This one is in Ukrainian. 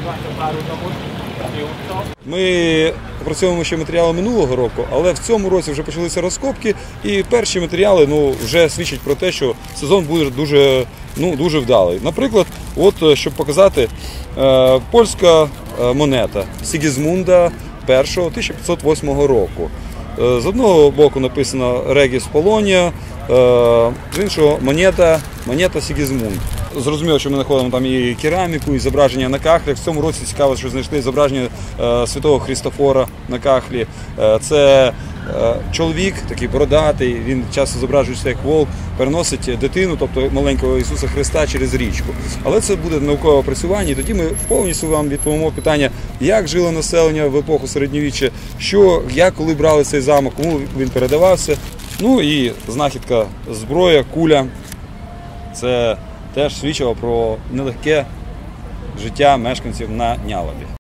Ми опрацьовуємо ще матеріали минулого року, але в цьому році вже почалися розкопки, і перші матеріали вже свідчать про те, що сезон буде дуже вдалий. Наприклад, щоб показати, польська монета Сігізмунда І 1508 року. З одного боку написано «Регіс Полонія», з іншого монета Сігізмунд. Зрозуміло, що ми знаходимо там і кераміку, і зображення на кахлях. В цьому році цікаво, що знайшли зображення святого Христофора на кахлі. Це чоловік, такий бородатий, він часто зображується як вовк, переносить дитину, тобто маленького Ісуса Христа, через річку. Але це буде наукове опрацювання, і тоді ми повністю вам відповімо питання, як жило населення в епоху середньовіччя, коли брали цей замок, кому він передавався. Ну і знахідка зброя, куля. Це теж свідчило про нелегке життя мешканців на Нялабі.